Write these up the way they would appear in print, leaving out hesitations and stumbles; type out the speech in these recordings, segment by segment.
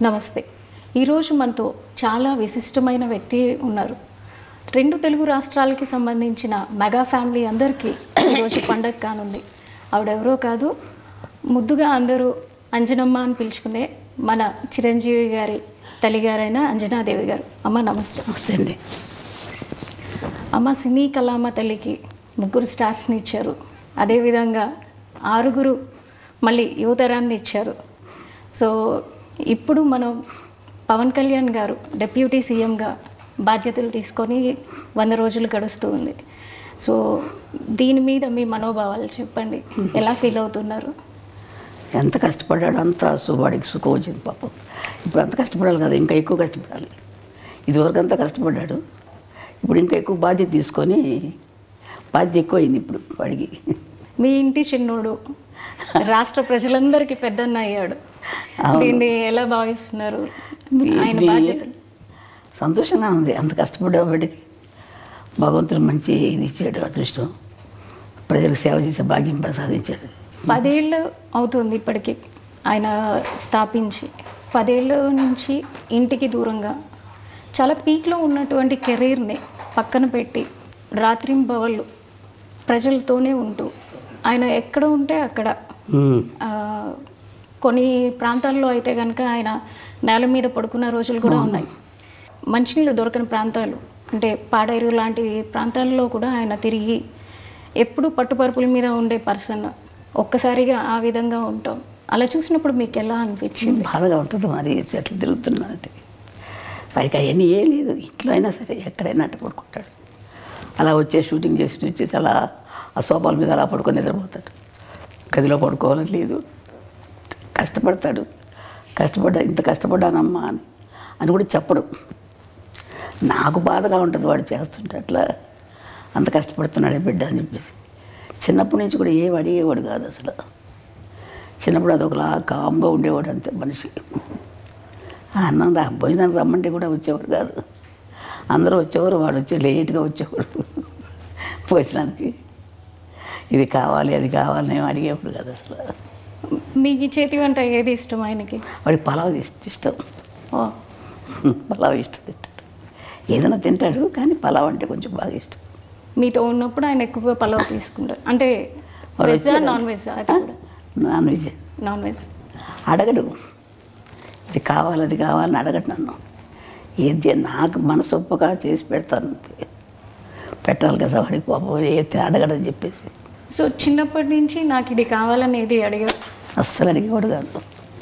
నమస్తే. ఈరోజు మనతో చాలా విశిష్టమైన వ్యక్తి ఉన్నారు. రెండు తెలుగు రాష్ట్రాలకి సంబంధించిన మెగా ఫ్యామిలీ అందరికీ ఈరోజు పండగ కానుంది. ఆవిడెవరో కాదు, ముద్దుగా అందరూ అంజనమ్మ అని పిలుచుకునే మన చిరంజీవి గారి తల్లిగారైన అంజనాదేవి గారు. అమ్మ నమస్తే. నమస్తే అండి. అమ్మ సినీ కళామ తల్లికి 3 స్టార్స్ని ఇచ్చారు. అదేవిధంగా 6 మళ్ళీ యువతరాన్ని ఇచ్చారు. సో ఇప్పుడు మనం పవన్ కళ్యాణ్ గారు డిప్యూటీ సీఎంగా బాధ్యతలు తీసుకొని 100 రోజులు గడుస్తూ ఉంది. సో దీని మీద మీ మనోభావాలు చెప్పండి. ఎలా ఫీల్ అవుతున్నారు? ఎంత కష్టపడ్డాడు అంత వాడికి సుఖం వచ్చింది పాపం. ఇప్పుడు అంత కష్టపడాలి కదా, ఇంకా ఎక్కువ కష్టపడాలి. ఇదివరకు అంతా కష్టపడ్డాడు, ఇప్పుడు ఇంకా ఎక్కువ బాధ్యత తీసుకొని బాధ్యత ఎక్కువైంది ఇప్పుడు వాడికి. మీ ఇంటి చిన్నోడు రాష్ట్ర ప్రజలందరికీ పెద్దన్న అయ్యాడు. దీన్ని ఎలా భావిస్తున్నారు? ఆయన బాధ్యతలు సంతోషంగా ఉంది. అంత కష్టపడ్డా వాడికి భగవంతుడు మంచి ఇది ఇచ్చాడు, అదృష్టం. ప్రజలకు సేవ చేసే భాగ్యం ప్రసాదించాడు. 10 ఏళ్ళు అవుతుంది ఇప్పటికీ ఆయన స్థాపించి. 10 ఏళ్ళ నుంచి ఇంటికి దూరంగా చాలా పీక్లో ఉన్నటువంటి కెరీర్ని పక్కన పెట్టి రాత్రింబవళ్ళు ప్రజలతోనే ఉంటూ ఆయన ఎక్కడ ఉంటే అక్కడ, కొన్ని ప్రాంతాల్లో అయితే కనుక ఆయన నేల మీద పడుకున్న రోజులు కూడా ఉన్నాయి. మంచినీళ్ళు దొరకని ప్రాంతాలు అంటే పాడేరు లాంటి ప్రాంతాల్లో కూడా ఆయన తిరిగి ఎప్పుడు పట్టుపరుపుల మీద ఉండే పర్సన్. ఒక్కసారిగా ఆ విధంగా ఉంటాం. అలా చూసినప్పుడు మీకు ఎలా అనిపించింది? బాధగా ఉంటుంది. మరి చెట్లు తిరుగుతున్నానంటే వారికి అవన్నీ ఏ లేదు. ఇంట్లో అయినా సరే ఎక్కడైనా అట్ట పడుకుంటాడు. అలా షూటింగ్ వచ్చేసి అలా ఆ సోఫాల మీద అలా పడుకొని నిద్రపోతాడు. గదిలో పడుకోవాలని లేదు. కష్టపడతాడు. ఇంత కష్టపడ్డానమ్మా అని కూడా చెప్పడు. నాకు బాధగా ఉంటుంది వాడు చేస్తుంటే, అట్లా అంత కష్టపడుతున్నాడే బిడ్డ అని చెప్పేసి. చిన్నప్పటి నుంచి కూడా ఏం అడిగేవాడు కాదు అసలు. చిన్నప్పుడు అదొకలా కామ్గా ఉండేవాడు అంతే మనిషి. అన్నం భోజనానికి రమ్మంటే కూడా వచ్చేవాడు కాదు. అందరూ వచ్చేవారు, వాడు లేట్గా వచ్చేవాడు భోజనానికి. ఇది కావాలి అది కావాలని ఏమి అడిగేవాడు కాదు అసలు. మీకు చేతి వంట ఏది ఇష్టం ఆయనకి? వాడికి పలావ్ ఇష్టం. పలావ్ ఇష్టం తింటాడు. ఏదైనా తింటాడు కానీ పలావ్ అంటే కొంచెం బాగా ఇష్టం. మీతో ఉన్నప్పుడు ఆయన ఎక్కువగా పలావ్ తీసుకుంటారు అంటే వెజ్ నాన్ వెజ్? అది కూడా నాన్ వెజ్. నాన్ వెజ్ అడగడు. ఇది కావాలి అది కావాలని అడగడు నన్ను. ఏది నాకు మనసు ఒప్పగా చేసి పెడతాను. పెట్టాలి కదా వాడికి పాపం, ఏది అడగడని చెప్పేసి. సో చిన్నప్పటి నుంచి నాకు ఇది కావాలనేది అడిగారు? అస్సలు అడిగేవాడు కాదు.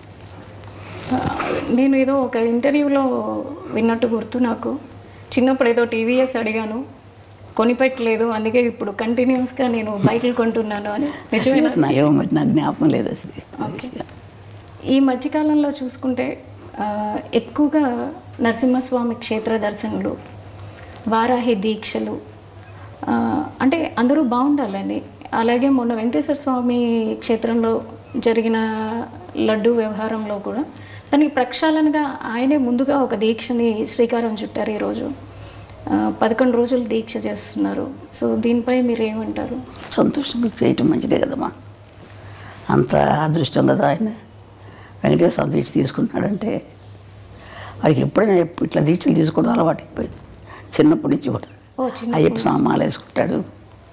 నేను ఏదో ఒక ఇంటర్వ్యూలో విన్నట్టు గుర్తు నాకు. చిన్నప్పుడు ఏదో టీవీఎస్ అడిగాను, కొనిపెట్టలేదు, అందుకే ఇప్పుడు కంటిన్యూస్గా నేను బైకులు కొంటున్నాను అని. నిజమేనా? నాకు జ్ఞాపకం లేదు అసలు. ఈ మధ్యకాలంలో చూసుకుంటే ఎక్కువగా నరసింహస్వామి క్షేత్ర దర్శనలు, వారాహి దీక్షలు, అంటే అందరూ బాగుండాలని. అలాగే మొన్న వెంకటేశ్వర స్వామి క్షేత్రంలో జరిగిన లడ్డు వ్యవహారంలో కూడా దానికి ప్రక్షాళనగా ఆయనే ముందుగా ఒక దీక్షని శ్రీకారం చుట్టారు. ఈరోజు 11 రోజులు దీక్ష చేస్తున్నారు. సో దీనిపై మీరు ఏమంటారు? సంతోషంగా చేయటం మంచిదే కదమ్మా. అంత అదృష్టం కదా ఆయన. వెంకటేశ్వర స్వామి దీక్ష తీసుకుంటున్నాడంటే వాడికి ఎప్పుడైనా ఇట్లా దీక్షలు తీసుకోవడం అలవాటు అయిపోయింది. చిన్నప్పటి నుంచి కూడా అయ్యప్ప స్వామి మాల వేసుకుంటాడు.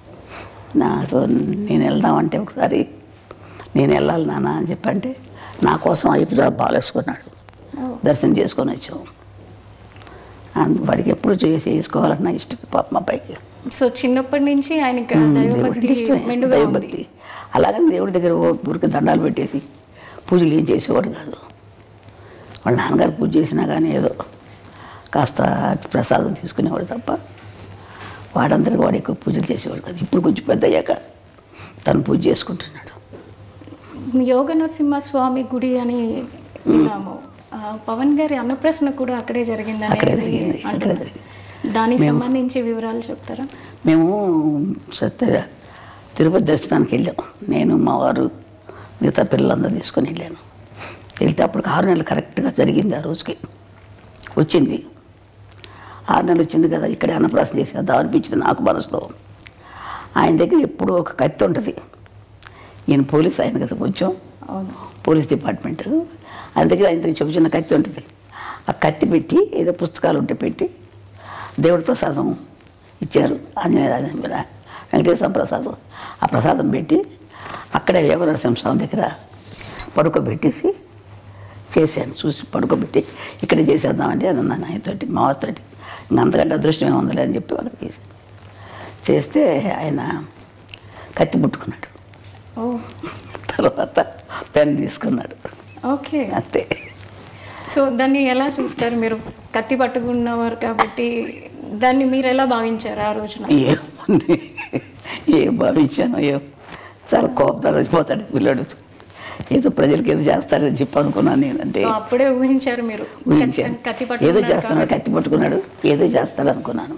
నేను వెళ్దామంటే ఒకసారి నేను వెళ్ళాలి నాన్న అని చెప్పంటే నా కోసం అయ్యప్ప బాగా వేసుకున్నాడు. దర్శనం చేసుకొని వచ్చాము. వాడికి ఎప్పుడు చేసుకోవాలన్నా ఇష్టం పాప మా అబ్బాయికి. సో చిన్నప్పటి నుంచి ఆయనకి దైవభక్తి. అలాగని దేవుడి దగ్గర ఊరికి దండాలు పెట్టేసి పూజలు ఏం చేసేవాడు కాదు. వాళ్ళ నాన్నగారు పూజ చేసినా కానీ ఏదో కాస్త ప్రసాదం తీసుకునేవాడు తప్ప వాడందరికీ వాడు ఎక్కువ పూజలు చేసేవాడు కాదు. ఇప్పుడు కొంచెం పెద్ద అయ్యాక తను పూజ చేసుకుంటున్నాడు. యోగ నరసింహస్వామి గుడి అని విన్నాము. పవన్ గారి అన్నప్రసన్న కూడా అక్కడే జరిగిందని. దానికి సంబంధించి వివరాలు చెప్తారా? మేము తిరుపతి దర్శనానికి వెళ్ళాం. నేను మా వారు మిగతా పిల్లలందరూ తీసుకొని వెళ్ళాను. వెళ్తే అప్పుడు 6 నెలలు కరెక్ట్గా జరిగింది. ఆ రోజుకి వచ్చింది. 6 నెలలు వచ్చింది కదా, ఇక్కడే అన్నప్రాసన చేసేద్దాం అనిపించింది నాకు మనసులో. ఆయన దగ్గర ఎప్పుడూ ఒక కత్తి ఉంటుంది. ఈయన పోలీస్ ఆయన కదా కొంచెం. అవును. Police department. అందుకే ఇంత చిన్న కత్తి ఉంటుంది, ఆ కత్తి పెట్టి ఏదో పుస్తకాలు ఉంటే పెట్టి దేవుడి ప్రసాదం ఇచ్చారు, వెంకటేశ్వర ప్రసాదం. ఆ ప్రసాదం పెట్టి అక్కడే యోగనరసింహస్వామి దగ్గర పడుకోబెట్టేసి చేశాను. చూసి పడుకోబెట్టి ఇక్కడే చేసేద్దామంటే అని అన్నాను ఆయనతోటి, మా వారితోటి. ఇంకా అంతకంటే అదృష్టం ఏముందిలే అని చెప్పి వాళ్ళకి చేశాను. చేస్తే ఆయన కత్తి పుట్టుకున్నాడు. తర్వాత పెన్ తీసుకున్నాడు. ఓకే, అంతే. సో దాన్ని ఎలా చూస్తారు మీరు? కత్తి పట్టుకున్నవారు కాబట్టి దాన్ని మీరు ఎలా భావించారు ఆ రోజున? ఏం భావించాను, చాలా కోపంతో వచ్చిపోతాడు పిల్లడు, ఏదో ప్రజలకి ఏదో చేస్తాడని చెప్పి అనుకున్నాను నేను. అంటే అప్పుడే ఊహించారు మీరు? కత్తి ఏదో చేస్తున్నాడు, కత్తి పట్టుకున్నాడు, ఏదో చేస్తాడు అనుకున్నాను.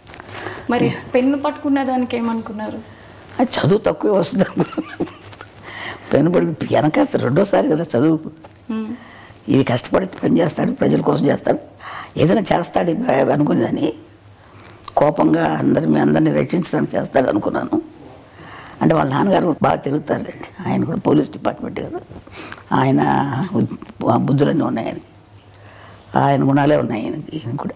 మరి పెన్ను పట్టుకున్న దానికి ఏమనుకున్నారు? అది చదువు తక్కువే వస్తుంది అనుకున్నాను. పెన్ను పట్టుకు వెనక రెండోసారి కదా చదువు. ఇది కష్టపడి పని చేస్తాడు, ప్రజల కోసం చేస్తాడు, ఏదైనా చేస్తాడు అనుకునేదని. కోపంగా అందరినీ రక్షించడానికి చేస్తాడు అనుకున్నాను. అంటే వాళ్ళ నాన్నగారు బాగా తిరుగుతారండి, ఆయన కూడా పోలీస్ డిపార్ట్మెంట్ కదా, ఆయన బుద్ధులన్నీ ఉన్నాయి ఆయనకి, ఆయన గుణాలే ఉన్నాయి ఈయన కూడా.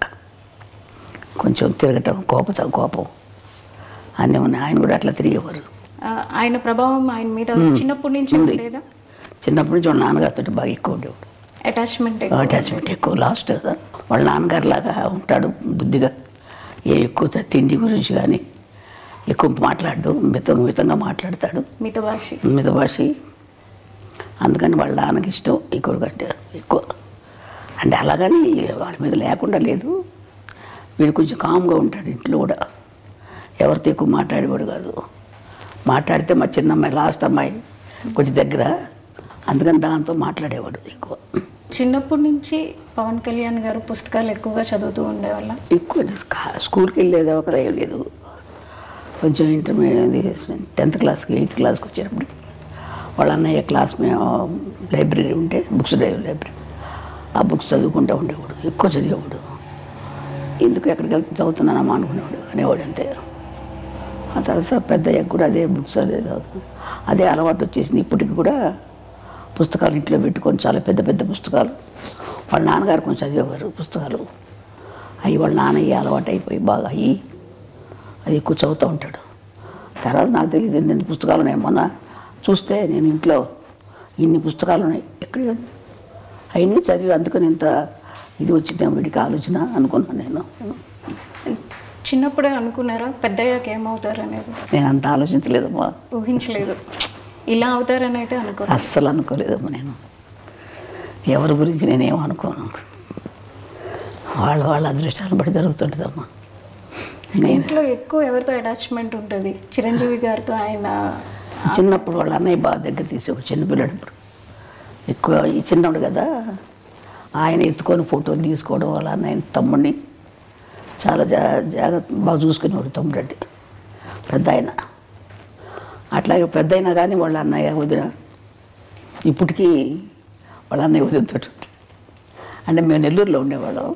కొంచెం తిరగటం, కోపం అన్నీ ఉన్నాయి. ఆయన కూడా అట్లా తిరిగేవారు. ఆయన ప్రభావం ఆయన మీద చిన్నప్పటి నుంచి ఉండేదా? చిన్నప్పటి నుంచి వాళ్ళ నాన్నగారితో బాగా ఎక్కువ ఉండేవాడు. అటాచ్మెంట్ ఎక్కువ. లాస్ట్ కదా వాళ్ళ నాన్నగారు లాగా ఉంటాడు, బుద్ధిగా. ఎక్కువ తిండి గురించి కానీ ఎక్కువ మాట్లాడు, మితంగా మాట్లాడతాడు, మితభాషి. అందుకని వాళ్ళ నాన్నకి ఇష్టం ఎక్కువ కంటే ఎక్కువ. అంటే అలాగని వాడి మీద లేకుండా లేదు, వీడు కొంచెం కామ్గా ఉంటాడు ఇంట్లో కూడా, ఎవరితో ఎక్కువ మాట్లాడేవాడు కాదు. మాట్లాడితే మా చిన్నమ్మాయి, లాస్ట్ అమ్మాయి కొంచెం దగ్గర, అందుకని దాంతో మాట్లాడేవాడు ఎక్కువ. చిన్నప్పటి నుంచి పవన్ కళ్యాణ్ గారు పుస్తకాలు ఎక్కువగా చదువుతూ ఉండేవాళ్ళ? ఎక్కువ స్కూల్కి వెళ్ళేది ఒకరే లేదు. కొంచెం ఇంటర్మీడియట్ 10th క్లాస్కి 8th క్లాస్కి వచ్చేటప్పుడు వాళ్ళ అన్నయ్య క్లాస్ మేము లైబ్రరీ ఉంటే, బుక్స్ లైబ్రరీ, ఆ బుక్స్ చదువుకుంటూ ఉండేవాడు, ఎక్కువ చదివేవాడు. ఎందుకు ఎక్కడికి వెళ్తే చదువుతున్నానమ్మా అనేవాడు అంతే. ఆ తర్వాత పెద్దయ్యకు కూడా అదే బుక్స్ అదే అలవాటు వచ్చేసింది. ఇప్పటికి కూడా పుస్తకాలు ఇంట్లో పెట్టుకొని, చాలా పెద్ద పుస్తకాలు. వాళ్ళ నాన్నగారు కొంచెం చదివేవారు పుస్తకాలు, అవి వాళ్ళ నాన్నయ్య అలవాటు అయిపోయి బాగా అది ఎక్కువ చదువుతూ ఉంటాడు. తర్వాత నాకు తెలియదు ఎన్ని పుస్తకాలు ఉన్నాయి. మొన్న చూస్తే నేను ఇంట్లో ఇన్ని పుస్తకాలు ఉన్నాయి, ఎక్కడ అవన్నీ చదివి అందుకని ఇంత ఇది వచ్చిందేమో వీడికి ఆలోచన అనుకున్నాను నేను. చిన్నప్పుడే అనుకున్నారా పెద్దయ్యాక ఏమవుతారు అనేది? నేను అంత ఆలోచించలేదమ్మా, ఊహించలేదు ఇలా అవుతారని అయితే అస్సలు అనుకోలేదమ్మా. నేను ఎవరి గురించి నేనేమో అనుకోను, వాళ్ళ అదృష్టాలను బట్టి జరుగుతుంటుందమ్మా. ఇంట్లో ఎక్కువ ఎవరితో అటాచ్మెంట్ ఉంటుంది? చిరంజీవి గారితో. ఆయన చిన్నప్పుడు వాళ్ళ అన్నయ్య బాగా దగ్గర తీసి, ఒక చిన్నపిల్లడప్పుడు ఎక్కువ ఈ చిన్నప్పుడు కదా, ఆయన ఎత్తుకొని ఫోటోలు తీసుకోవడం, వాళ్ళ అన్నయ్య తమ్ముడిని చాలా జాగ్రత్త బాగా చూసుకునేవాడు. తమ్ముడు అంటే పెద్ద ఆయన. అట్లాగే పెద్ద అయినా కానీ వాళ్ళ అన్నయ్య వదిన ఇప్పటికీ వాళ్ళ అన్నయ్య వదినతో అంటే మేము నెల్లూరులో ఉండేవాళ్ళం,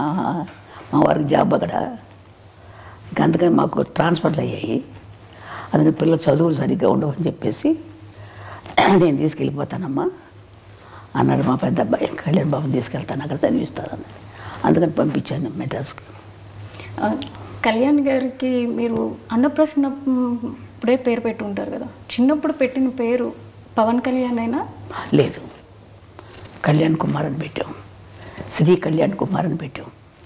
మా వారికి జాబ్ అక్కడ. ఇంకా అందుకని మాకు ట్రాన్స్ఫర్లు అయ్యాయి. అందుకని పిల్లలు చదువులు సరిగ్గా ఉండవని చెప్పేసి నేను తీసుకెళ్ళిపోతానమ్మా అన్నాడు మా పెద్ద అబ్బాయి. కళ్యాణ్ బాబుని తీసుకెళ్తాను, అక్కడ చదివిస్తానని. అందుకని పంపించాను మెడ్రాస్కి. కళ్యాణ్ గారికి మీరు అన్నప్రసన్న ఇప్పుడే పేరు పెట్టి ఉంటారు కదా, చిన్నప్పుడు పెట్టిన పేరు పవన్ కళ్యాణ్ అయినా? లేదు, కళ్యాణ్ కుమార్ అని పెట్టాం, శ్రీ కళ్యాణ్ కుమార్ అని పెట్టాం.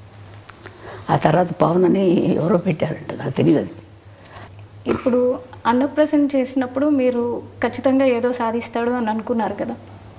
ఆ తర్వాత పవన్ అని ఎవరో పెట్టారంట, నాకు తెలియదు అది. ఇప్పుడు అన్నప్రసన్న చేసినప్పుడు మీరు ఖచ్చితంగా ఏదో సాధిస్తాడు అని అనుకున్నారు కదా.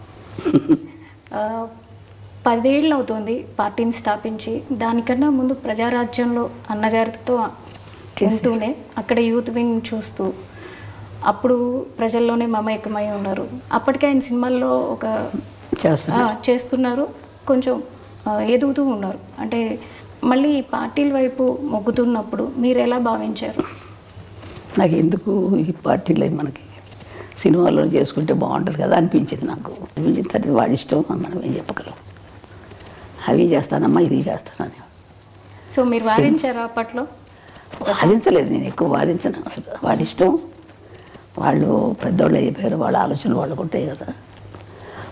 10 ఏళ్ళు అవుతుంది పార్టీని స్థాపించి. దానికన్నా ముందు ప్రజారాజ్యంలో అన్నగారితో ఉంటూనే అక్కడ యూత్ వింగ్ చూస్తూ అప్పుడు ప్రజల్లోనే మమేకమై ఉన్నారు. అప్పటికే ఆయన సినిమాల్లో ఒక చేస్తున్నారు, కొంచెం ఎదుగుతూ ఉన్నారు. అంటే మళ్ళీ పార్టీల వైపు మొగ్గుతున్నప్పుడు మీరు ఎలా భావించారు? నాకు ఎందుకు ఈ పార్టీలు మనకి సినిమాల్లో చేసుకుంటే బాగుంటుంది కదా అనిపించింది నాకు. అనిపించిన తర్వాత వాడి ఇష్టం, మనం ఏం చెప్పగలం. అవి చేస్తానమ్మా, ఇది చేస్తానని. సో మీరు వాదించారా అప్పట్లో? వాదించలేదు, నేను ఎక్కువ వాదించను అసలు. వాడి ఇష్టం, వాళ్ళు పెద్దవాళ్ళు అయిపోయారు, వాళ్ళ ఆలోచనలు వాళ్ళకు ఉంటాయి కదా.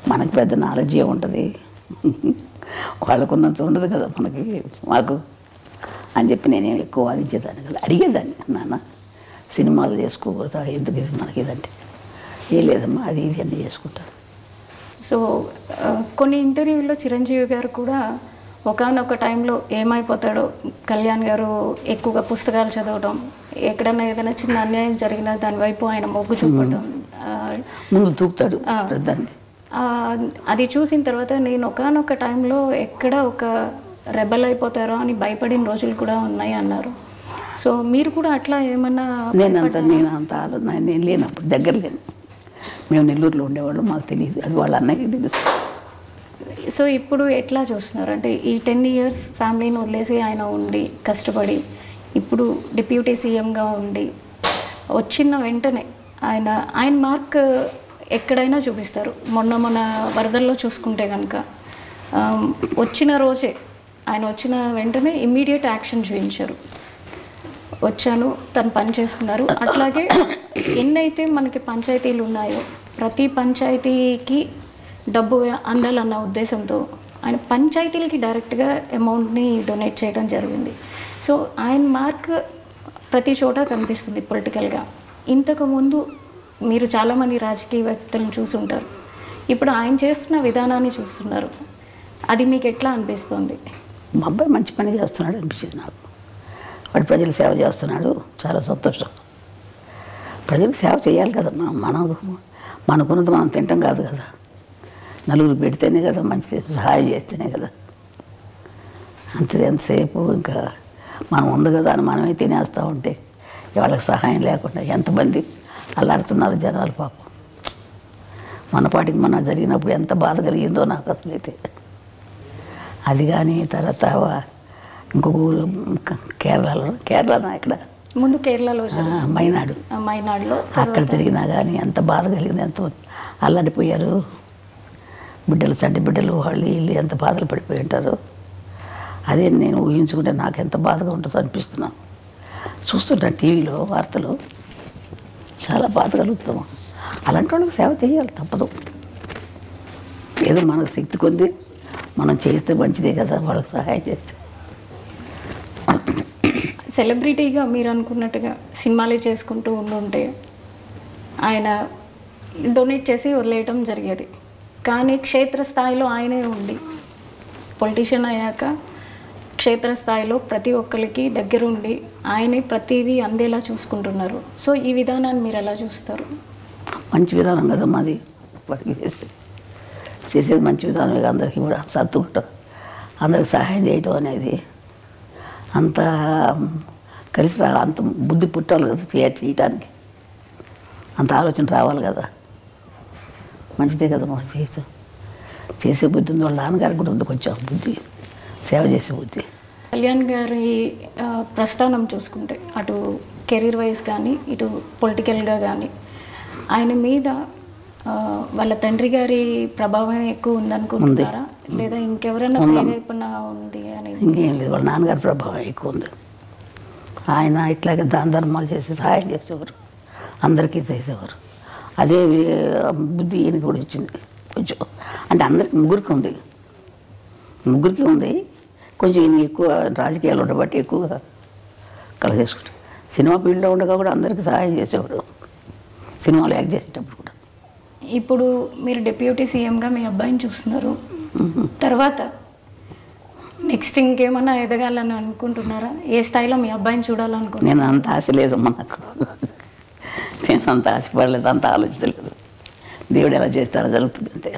మనకు పెద్ద నాలెడ్జ్ ఏముంటుంది, వాళ్ళకున్నంత ఉండదు కదా మనకి, మాకు అని చెప్పి నేనేం ఎక్కువ వాదించేదాన్ని కదా. అడిగేదాన్ని, నాన్న సినిమాలు చేసుకోకూడదా, ఎందుకు ఇది మనకి ఇదంటే, ఏ లేదమ్మా అది ఇది అన్నీ చేసుకుంటాను. సో కొన్ని ఇంటర్వ్యూల్లో చిరంజీవి గారు కూడా ఒకానొక టైంలో ఏమైపోతాడో, కళ్యాణ్ గారు ఎక్కువగా పుస్తకాలు చదవడం, ఎక్కడన్నా ఏదైనా చిన్న అన్యాయం జరిగినా దాని వైపు ఆయన మొగ్గు చూపడం, ముందు దూకుతాడు దాన్ని. అది చూసిన తర్వాత నేను ఒకానొక టైంలో ఎక్కడ ఒక రెబల్ అయిపోతారో అని భయపడిన రోజులు కూడా ఉన్నాయి అన్నారు. సో మీరు కూడా అట్లా ఏమన్నా? నేను లేనప్పుడు దగ్గర లేను, మేము నెల్లూరులో ఉండేవాళ్ళు, మాకు తెలియదు, అది వాళ్ళ అన్నయ్య తెలుసు. సో ఇప్పుడు ఎట్లా చూస్తున్నారు అంటే ఈ 10 years ఫ్యామిలీని వదిలేసి ఆయన ఉండి కష్టపడి ఇప్పుడు డిప్యూటీ సీఎంగా ఉండి వచ్చిన వెంటనే ఆయన మార్క్ ఎక్కడైనా చూపిస్తారు. మొన్న వరదల్లో చూసుకుంటే కనుక వచ్చిన రోజే ఆయన వచ్చిన వెంటనే ఇమ్మీడియట్ యాక్షన్ చూపించారు. వచ్చాను, తను పని చేసుకున్నారు. అట్లాగే ఎన్నైతే మనకి పంచాయతీలు ఉన్నాయో ప్రతి పంచాయతీకి డబ్బు అందాలన్న ఉద్దేశంతో ఆయన పంచాయతీలకి డైరెక్ట్గా అమౌంట్ని డొనేట్ చేయడం జరిగింది. సో ఆయన మార్క్ ప్రతి చోట కనిపిస్తుంది పొలిటికల్గా. ఇంతకుముందు మీరు చాలామంది రాజకీయవేత్తలను చూసుంటారు, ఇప్పుడు ఆయన చేస్తున్న విధానాన్ని చూస్తున్నారు, అది మీకు ఎట్లా అనిపిస్తుంది? మా అబ్బాయి మంచి పని చేస్తున్నాడు అనిపించింది నాకు. వాడు ప్రజలు సేవ చేస్తున్నాడు, చాలా సంతోషం. ప్రజలకు సేవ చేయాలి కదమ్మా, మనకున్నది మనం తింటాం కాదు కదా, నలుగురు పెడితేనే కదా మంచిది, సహాయం చేస్తేనే కదా. ఎంతసేపు ఇంకా మనం ఉంది కదా అని మనమే తినేస్తూ ఉంటే వాళ్ళకి సహాయం లేకుండా ఎంతమంది అల్లాడుతున్నారు జనాలు పాపం. మన పాటికి మన జరిగినప్పుడు ఎంత బాధ కలిగిందో నాకు అసలు అయితే. అది కానీ తర్వాత ఇంకొక ఊరు కేరళలో ఇక్కడ ముందు కేరళలో మైనాడులో అక్కడ తిరిగినా కానీ ఎంత బాధ కలిగింది, ఎంత అల్లాడిపోయారు బిడ్డలు, చంటి బిడ్డలు, వాళ్ళు వీళ్ళు ఎంత బాధలు పడిపోయి ఉంటారు. అదే నేను ఊహించుకుంటే నాకు ఎంత బాధగా ఉంటుందో అనిపిస్తున్నాను. చూస్తుంటాను టీవీలో వార్తలు, చాలా బాధ కలుగుతాము. అలాంటి వాళ్ళకి సేవ చేయాలి, తప్పదు. ఏదో మనకు శక్తి కొద్ది మనం చేస్తే మంచిదే కదా, వాళ్ళకి సహాయం చేస్తే. సెలబ్రిటీగా మీరు అనుకున్నట్టుగా సినిమాలే చేసుకుంటూ ఉండుంటే ఆయన డొనేట్ చేసి వదిలేయటం జరిగేది. కానీ క్షేత్రస్థాయిలో ఆయనే ఉండి పొలిటీషియన్ అయ్యాక క్షేత్రస్థాయిలో ప్రతి ఒక్కరికి దగ్గరుండి ఆయనే ప్రతిదీ అందేలా చూసుకుంటున్నారు. సో ఈ విధానాన్ని మీరు ఎలా చూస్తారు? మంచి విధానం కదా మాది, వాటికి చేసేది మంచి విధానమే. అందరికీ కూడా సర్దుకుంటాం, అందరికి సహాయం చేయటం అనేది అంత కలిసి అంత బుద్ధి పుట్టాలి కదా చేయటానికి, అంత ఆలోచన రావాలి కదా. మంచిదే కదా మా చేసే బుద్ధి ఉంది. వాళ్ళ నాన్నగారికి కూడా ఉంది కొంచెం బుద్ధి, సేవ చేసే బుద్ధి. కళ్యాణ్ గారి ప్రస్థానం చూసుకుంటే అటు కెరీర్ వైజ్ కానీ ఇటు పొలిటికల్గా కానీ ఆయన మీద వాళ్ళ తండ్రి గారి ప్రభావం ఎక్కువ ఉందనుకుంటున్నారా, లేదా ఇంకెవరైనా ప్రేరేపణ ఉంది అని? ఇంకేం లేదు, వాళ్ళ నాన్నగారి ప్రభావం ఎక్కువ ఉంది. ఆయన ఇట్లాగే దాన ధర్మాలు చేసి సహాయం చేసేవారు, అందరికీ చేసేవారు. అదే బుద్ధి ఈయనకి కూడా వచ్చింది కొంచెం. అంటే అందరికి ముగ్గురికి ఉంది కొంచెం. ఈయన ఎక్కువ రాజకీయాలు ఉండబట్టి ఎక్కువగా కలిసేసుకుంటారు. సినిమా ఫీల్డ్లో ఉండగా కూడా అందరికీ సహాయం చేసేవారు, సినిమాలు యాక్ట్ చేసేటప్పుడు కూడా. ఇప్పుడు మీరు డిప్యూటీ సీఎంగా మీ అబ్బాయిని చూస్తున్నారు, తర్వాత నెక్స్ట్ ఇంకేమన్నా ఎదగాలని అనుకుంటున్నారా? ఏ స్థాయిలో మీ అబ్బాయిని చూడాలనుకుంటున్నారు? నేను అంత ఆశ లేదమ్మా నాకు, నేను అంత ఆశపడలేదు, అంత ఆలోచించలేదు. దేవుడు ఎలా చేస్తారో జరుగుతుంది అంతే.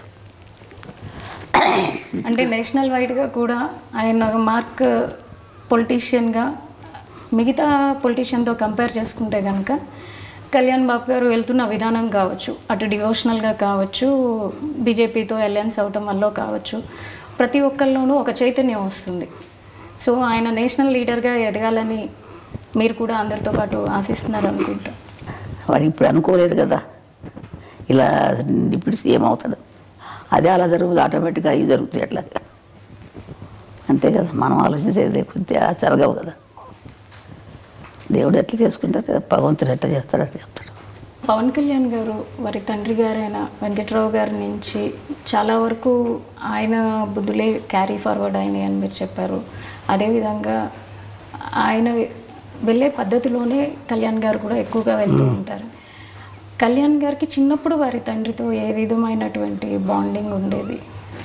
అంటే నేషనల్ వైడ్గా కూడా ఆయన మార్క్ పొలిటీషియన్గా మిగతా పొలిటీషియన్తో కంపేర్ చేసుకుంటే కనుక కళ్యాణ్ బాబు గారు వెళ్తున్న విధానం కావచ్చు, అటు డివోషనల్గా కావచ్చు, బీజేపీతో అలయన్స్ అవటం వల్ల కావచ్చు, ప్రతి ఒక్కరిలోనూ ఒక చైతన్యం వస్తుంది. సో ఆయన నేషనల్ లీడర్గా ఎదగాలని మీరు కూడా అందరితో పాటు ఆశిస్తున్నారు అనుకుంటా. వాడు ఇప్పుడు అనుకోలేదు కదా ఇలా డిప్యూటీ సీఎం అవుతాడు, అదే అలా జరుగుతుంది, ఆటోమేటిక్గా అవి జరుగుతాయి అట్లా, అంతే కదా. మనం ఆలోచించేది కొద్దిగా జరగవు కదా. దేవుడు ఎట్లా చేసుకుంటారు, భగవంతుడు ఎట్లా చేస్తాడు అట్లా చెప్తాడు. పవన్ కళ్యాణ్ గారు వారి తండ్రి గారైన వెంకట్రావు గారి నుంచి చాలా వరకు ఆయన బుద్ధులే క్యారీ ఫార్వర్డ్ అయినాయి అని మీరు చెప్పారు. అదేవిధంగా ఆయన వెళ్ళే పద్ధతిలోనే కళ్యాణ్ గారు కూడా ఎక్కువగా వెళ్తూ ఉంటారు. కళ్యాణ్ గారికి చిన్నప్పుడు వారి తండ్రితో ఏ విధమైనటువంటి బాండింగ్ ఉండేది?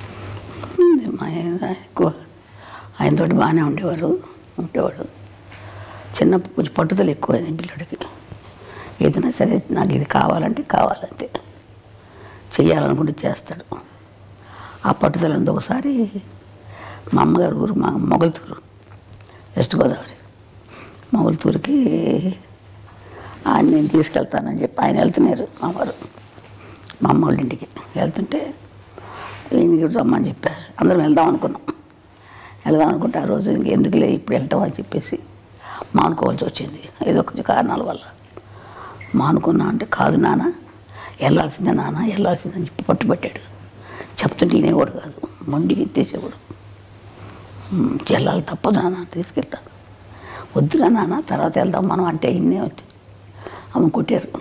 ఎక్కువ ఆయనతోటి బాగానే ఉండేవాడు. చిన్నప్పుడు కొంచెం పట్టుదల ఎక్కువైంది పిల్లడికి. ఏదైనా సరే నాకు ఇది కావాలంటే కావాలంతే, చెయ్యాలనుకుంటే చేస్తాడు. ఆ పట్టుదల ఉంది. ఒకసారి మా అమ్మగారు ఊరు మా మొగల్తూరు, వెస్ట్ గోదావరి, మొగల్తూరుకి ఆయన నేను తీసుకెళ్తానని చెప్పి ఆయన వెళ్తున్నారు. మా వారు మా అమ్మ వాళ్ళ ఇంటికి వెళ్తుంటే ఈయనకి రమ్మని చెప్పారు. అందరం వెళ్దాం అనుకుంటే ఆ రోజు ఇంకెందుకులే ఇప్పుడు వెళ్తాం అని చెప్పేసి మానుకోవాల్సి వచ్చింది. ఏదో కొంచెం కారణాల వల్ల మానుకున్నా. అంటే కాదు నాన్న, వెళ్ళాల్సిందని చెప్పి పట్టుబట్టాడు. చెప్తుంటే వినేవాడు కాదు, మొండికి ఎత్తేసేవాడు. వెళ్ళాలి, తప్పదు నాన్న, తీసుకెళ్తాను. వద్దురా నాన్న, తర్వాత వెళ్దాం మనం అంటే ఇన్నే వచ్చి అమ్మ కొట్టారు.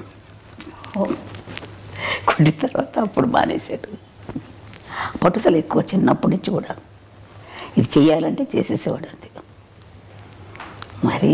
కొట్టిన తర్వాత అప్పుడు మానేశాడు. పట్టుదల ఎక్కువ చిన్నప్పటి నుంచి కూడా. ఇది చెయ్యాలంటే చేసేసేవాడు అంతే. మరి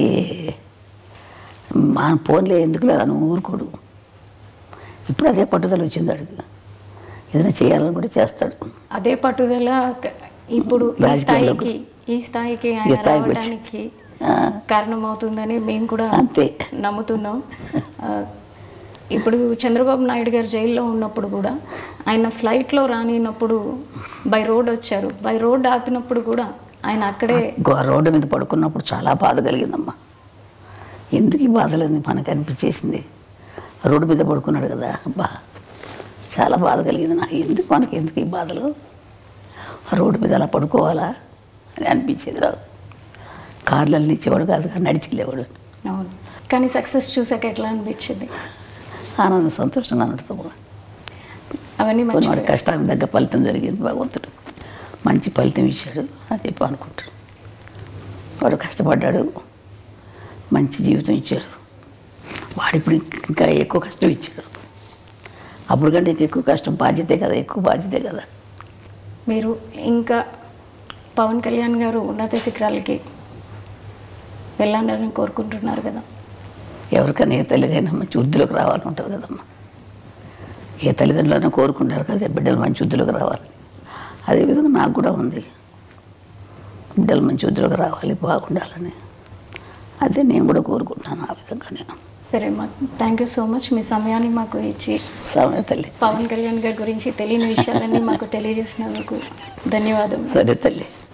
మా ఫోన్లే ఎందుకులే నువ్వు ఊరుకోడు. ఇప్పుడు అదే పట్టుదల వచ్చింది అడుగు. ఏదైనా చేయాలని కూడా చేస్తాడు. అదే పట్టుదల ఇప్పుడు ఈ స్థాయికి ఆయన రావడానికి కారణమవుతుందని మేము కూడా అంతే నమ్ముతున్నాం. ఇప్పుడు చంద్రబాబు నాయుడు గారు జైల్లో ఉన్నప్పుడు కూడా ఆయన ఫ్లైట్లో రానినప్పుడు బై రోడ్ వచ్చారు. బై రోడ్ ఆపినప్పుడు కూడా ఆయన అక్కడే రోడ్డు మీద పడుకున్నప్పుడు చాలా బాధ కలిగిందమ్మా. ఎందుకు ఈ బాధలేదు మనకు అనిపించేసింది. రోడ్డు మీద పడుకున్నాడు కదా, అబ్బా చాలా బాధ కలిగింది నాకు. ఎందుకు ఈ బాధలు, ఆ రోడ్డు మీద అలా పడుకోవాలా అని అనిపించేది. రాదు కార్లలో ఇచ్చేవాడు కాదు, నడిచి వెళ్ళేవాడు. అవును. కానీ సక్సెస్ చూసాక ఎట్లా అనిపించింది? ఆనందం, సంతోషంగా నడుతాము. అవన్నీ వాడి కష్టానికి తగ్గ ఫలితం జరిగింది. భగవంతుడు మంచి ఫలితం ఇచ్చాడు అని చెప్పి అనుకుంటాడు. వాడు కష్టపడ్డాడు, మంచి జీవితం ఇచ్చాడు. వాడు ఇప్పుడు ఇంకా ఎక్కువ కష్టం ఇచ్చాడు. అప్పుడు కంటే ఎక్కువ కష్టం, బాధ్యతే కదా, ఎక్కువ బాధ్యతే కదా. మీరు ఇంకా పవన్ కళ్యాణ్ గారు ఉన్నత శిఖరాలకి వెళ్ళాలని కోరుకుంటున్నారు కదా. ఎవరికైనా ఏ తల్లికైనా మంచి వృద్ధిలోకి రావాలని ఉంటుంది కదమ్మా. ఏ తల్లిదండ్రులైనా కోరుకుంటారు కదా బిడ్డలు మంచి వృద్ధిలోకి రావాలి. అదేవిధంగా నాకు కూడా ఉంది, బిడ్డలు మంచి వృద్ధిలోకి రావాలి, బాగుండాలని. అదే నేను కూడా కోరుకుంటున్నాను. ఆ విధంగా నేను. సరే అమ్మా, థ్యాంక్ యూ సో మచ్. మీ సమయాన్ని మాకు ఇచ్చి తల్లి పవన్ కళ్యాణ్ గారి గురించి తెలియని విషయాలన్నీ మాకు తెలియజేసినందుకు ధన్యవాదాలు. సరే తల్లి.